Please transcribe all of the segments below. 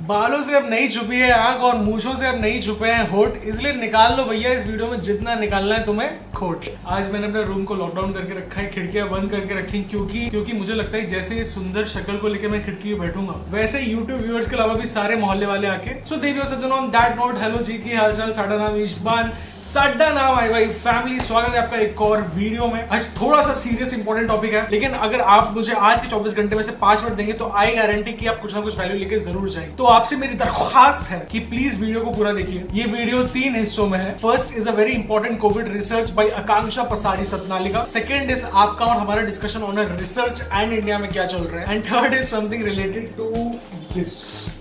बालों से अब नहीं छुपी है आंख और मूछों से अब नहीं छुपे हैं होठ, इसलिए निकाल लो भैया इस वीडियो में जितना निकालना है तुम्हें खोट। आज मैंने अपने रूम को लॉकडाउन करके रखा है, खिड़कियां बंद करके रखी क्योंकि मुझे लगता है जैसे ये सुंदर शक्ल को लेकर मैं खिड़की में बैठूंगा वैसे यूट्यूब व्यूअर्स के अलावा भी सारे मोहल्ले वाले आके। सो देवियों सज्जनों, ऑन दैट नोट, हेलो जी की हालचाल, साडा नाम ईशबान, साडा नाम आई भाई फैमिली। स्वागत है आपका एक और वीडियो में। आज थोड़ा सा सीरियस इंपॉर्टेंट टॉपिक है, लेकिन अगर आप मुझे आज के 24 घंटे में से 5 मिनट देंगे तो आई गारंटी कि आप कुछ ना कुछ वैल्यू लेके जरूर जाएंगे। तो आपसे मेरी दरख्वास्त है कि प्लीज वीडियो को पूरा देखिए। ये वीडियो 3 हिस्सों में है। First is a very important covid research by Akanksha Pasari सतनालिका। सेकंड इज आपका और हमारा discussion on research and India में क्या चल रहा है। And third is something related to this.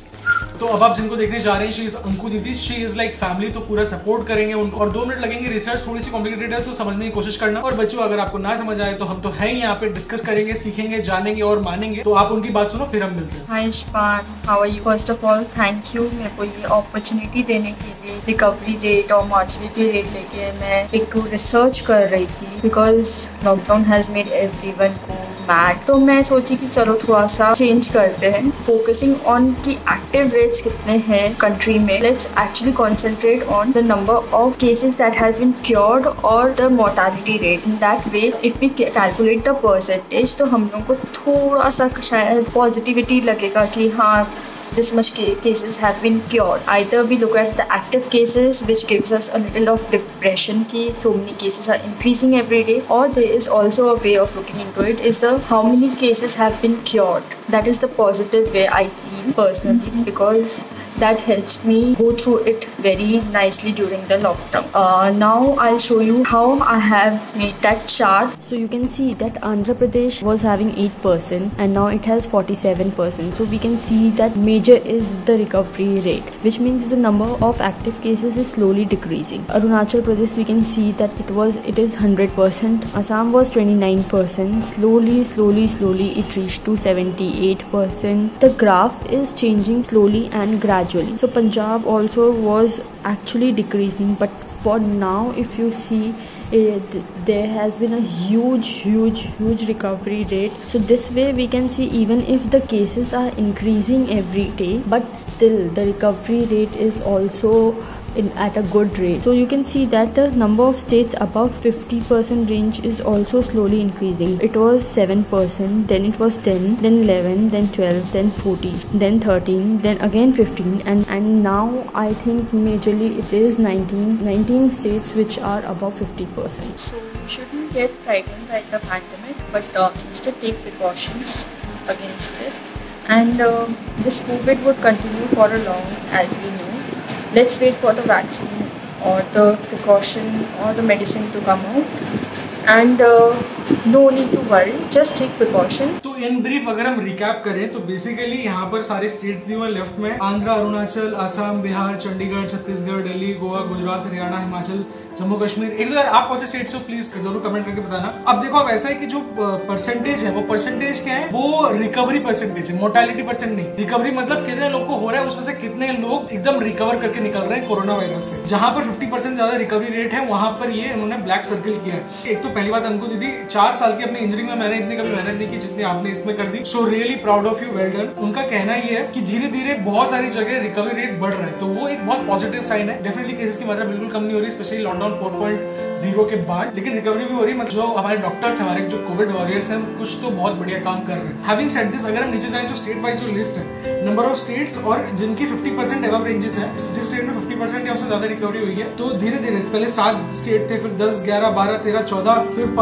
तो अब आप जिनको देखने जा रहे हैं, शी इज अंकु दीदी, शी इज लाइक फैमिली, तो पूरा सपोर्ट करेंगे उनको। और 2 मिनट लगेंगे, रिसर्च थोड़ी सी कॉम्प्लिकेटेड है तो समझने की कोशिश करना। और बच्चों अगर आपको ना समझ आए तो हम तो है ही यहाँ पे, डिस्कस करेंगे, सीखेंगे, जानेंगे और मानेंगे। तो आप उनकी बात सुनो, फिर हम मिलते हैं। Hi Ishbaan, how are you? First of all thank you मेरे को ये अपॉर्चुनिटी देने के लिए। रिकवरी रेट और मॉर्टिलिटी रेट लेके मैं एक रिसर्च कर रही थी, because lockdown has made everyone को मैड। तो मैं सोची कि चलो थोड़ा सा चेंज करते हैं, फोकसिंग ऑन की एक्टिव रेट्स कितने हैं कंट्री में। Let's actually concentrate on the number of cases that has been cured और the mortality rate. In that way if we calculate the percentage तो हम लोग को थोड़ा सा शायद पॉजिटिविटी लगेगा कि हाँ this much cases have been cured. Either we look at the active cases, which gives us a little of depression ki so many cases are increasing every day, or there is also a way of looking into it is the how many cases have been cured. That is the positive way I feel personally, because that helps me go through it very nicely during the lockdown. Now I'll show you how I have made that chart. So you can see that Andhra Pradesh was having 8% and now it has 47%. So we can see that major is the recovery rate, which means the number of active cases is slowly decreasing. Arunachal Pradesh, we can see that it is 100%. Assam was 29%. Slowly it reached to 78%. The graph is changing slowly and gradually. So Punjab also was actually decreasing, but for now if you see there has been a huge recovery rate. So this way we can see even if the cases are increasing every day, but still the recovery rate is also at a good rate. So you can see that the number of states above 50% range is also slowly increasing. It was 7%, then it was 10, then 11, then 12, then 14, then 13, then again 15, and now I think majorly it is 19 states which are above 50%. So you shouldn't get frightened by the pandemic, but instead take precautions against it. And this COVID would continue for a long, as we know. Let's wait for the vaccine or the precaution or the medicine to come out, and no need to worry, just take precaution. तो in brief अगर हम recap करें तो basically यहाँ पर सारे states दिए हुए लेफ्ट में, आंध्र, अरुणाचल, असम, बिहार, चंडीगढ़, छत्तीसगढ़, दिल्ली, गोवा, गुजरात, हरियाणा, हिमाचल, जम्मू कश्मीर। एक बार आप कौन से स्टेट्स हो प्लीज जरूर कमेंट करके बताना। अब देखो, अब ऐसा है कि जो परसेंटेज है वो परसेंटेज क्या है, वो रिकवरी परसेंटेज है, मोर्टेलिटी परसेंट नहीं। रिकवरी मतलब कितने लोग को हो रहा है, उसमें से कितने लोग एकदम रिकवर करके निकल रहे हैं कोरोना वायरस से। जहां पर 50% ज्यादा रिकवरी रेट है वहां पर ये उन्होंने ब्लैक सर्किल किया है। एक तो पहली बात, अंकु दीदी 4 साल की अपनी इंजीनियरिंग में मैंने इतनी कभी मेहनत नहीं की जितनी आपने इसमें कर दी। So really proud of you, well done. उनका कहना ये है कि धीरे धीरे बहुत सारी जगह रिकवरी रेट बढ़ रहा है, तो वो एक बहुत पॉजिटिव साइन है। डेफिनेटली केसेस की मात्रा बिल्कुल कम नहीं हो रही, स्पेशली लॉकडाउन 4.0 के बाद, लेकिन रिकवरी भी हो रही है। मतलब जो हमारे डॉक्टर्स, हमारे जो कोविड वॉरियर्स हैं, कुछ तो बहुत बढ़िया काम कर रहे हैं। हैविंग सेड दिस, अगर हम नीचे जाएं तो स्टेट वाइज जो लिस्ट है, नंबर ऑफ स्टेट्स और जिनकी 50% एबव रेंजेस है, जिस स्टेट में 50% या उससे ज्यादा रिकवरी हुई है, तो धीरे धीरे पहले 7 स्टेट थे, फिर 10, 11, 12, 13, 14, फिर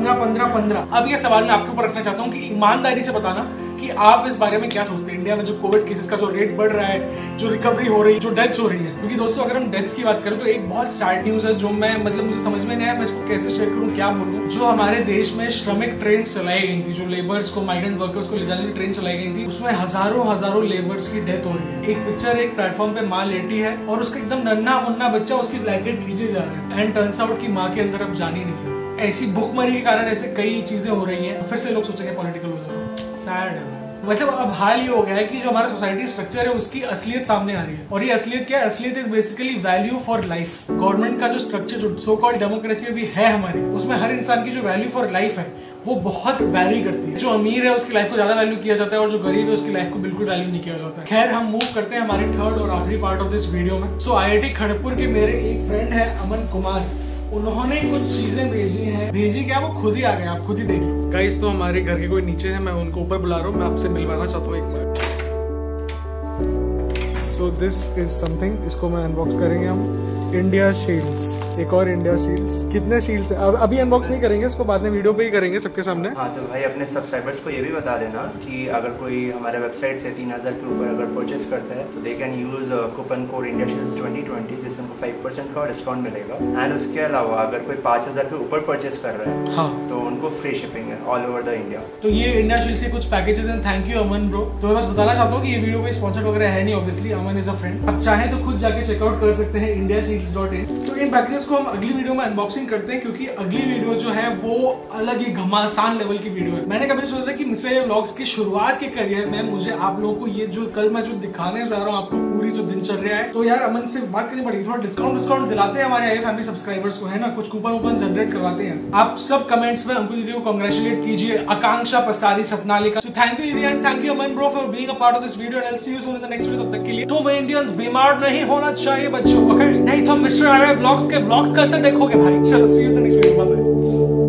15। अब ये सवाल मैं आपके ऊपर रखना चाहता हूँ कि ईमानदारी से बताना कि आप इस बारे में क्या सोचते हैं। इंडिया में जो कोविड केसेस का जो रेट बढ़ रहा है, जो रिकवरी हो रही है, जो डेथ्स हो रही है, क्योंकि दोस्तों अगर हम डेथ्स की बात करें तो एक बहुत सैड न्यूज है जो मैं मुझे समझ में नहीं आया मैं इसको कैसे शेयर करूं, क्या बोलूं। जो हमारे देश में श्रमिक ट्रेन चलाई गई थी, जो लेबर्स को, माइग्रेंट वर्कर्स को ले जाने की ट्रेन चलाई गई थी, उसमें हजारों लेबर्स की डेथ हो रही है। एक पिक्चर, एक प्लेटफॉर्म पे माँ लेटी है और उसका एकदम नन्हा मुन्ना बच्चा उसकी ब्लैंकेट खींचे जा रहा है, एंड टर्न्स आउट की माँ के अंदर अब जान ही नहीं है। ऐसी भूखमरी के कारण ऐसे कई चीजें हो रही हैं। फिर से लोग सोचेंगे पॉलिटिकल हो जा रहा है, सैड है। मतलब अब हाल ये हो गया है कि जो हमारा सोसाइटी स्ट्रक्चर है उसकी असलियत सामने आ रही है। और ये असलियत क्या है? असलियत is basically value for life. Government का जो स्ट्रक्चर, जो सो कॉल्ड डेमोक्रेसी अभी है हमारी, उसमें हर इंसान की जो वैल्यू फॉर लाइफ है वो बहुत वैरी करती है। जो अमीर है उसकी लाइफ को ज्यादा वैल्यू किया जाता है और जो गरीब है उसकी लाइफ को बिल्कुल वैल्यू नहीं किया जाता है। खैर हम मूव करते हैं हमारे थर्ड और आखिरी पार्ट ऑफ दिस वीडियो में। सो IIT खड़गपुर के मेरे एक फ्रेंड है अमन कुमार, उन्होंने कुछ चीजें भेजी क्या वो खुद ही आ गए, आप खुद ही देख लो। गाइस तो हमारे घर के कोई नीचे है, मैं उनको ऊपर बुला रहा हूँ, मैं आपसे मिलवाना चाहता हूँ एक बार। सो दिस इज समथिंग, इसको मैं अनबॉक्स करेंगे हम। इंडिया शील्ड्स, एक और इंडिया शील्ड्स। कितने शील्ड्स है? अभी अनबॉक्स नहीं करेंगे, इसको बाद में वीडियो पे ही करेंगे सबके सामने। हाँ तो भाई अपने सब्सक्राइबर्स को ये भी बता देना कि अगर कोई हमारे वेबसाइट से 3000 के ऊपर अगर परचेस करता है तो they can use coupon code IndiaShields 2020 जिससे उनको 5% का डिस्काउंट मिलेगा। एंड उसके अलावा अगर कोई 5000 के ऊपर परचेस कर रहा है हाँ तो उनको फ्री शिपिंग है ऑल ओवर द इंडिया। तो ये इंडिया शील्ड्स के कुछ पैकेजेस हैं। Thank you Aman bro. तो मैं बस बताना चाहता हूँ कि ये वीडियो कोई स्पॉन्सर्ड वगैरह है नहीं, obviously Aman is a friend. आप चाहें तो खुद जाके चेकआउट कर सकते हैं indiashields.in। तो इन पैकेजेस को हम अगली वीडियो में अनबॉक्सिंग करते हैं क्योंकि अगली वीडियो जो है वो अलग ही घमासान लेवल की वीडियो है। मैंने कभी सोचा था कि मिस्टर ये व्लॉग्स की शुरुआत के करियर में मुझे आप लोगों को ये जो कल मैं जो दिखाने जा रहा हूँ आपको पूरी जो दिनचर्या है, तो यार अमन से बात करनी पड़ेगी। थोड़ा डिस्काउंट दिलाते हैं हमारे आई फैमिली सब्सक्राइबर्स को, है ना, कुछ कूपन वूपन जनरेट करवाते हैं। आप सब कमेंट्स में अंकुर दीदी को कांग्रेचुलेट कीजिए, Akanksha Pasari Sapnalika. So thank you दीदी and thank you Aman bro for being a part of this video and I will see you soon in the next video. तब तक के लिए तुम इंडियंस बीमार नहीं होना चाहिए बच्चों, ओके? नहीं तो मिस्टर आर्य व्लॉग्स के व्लॉग्स कैसे देखोगे भाई? चलो see you in the next video, bye bye.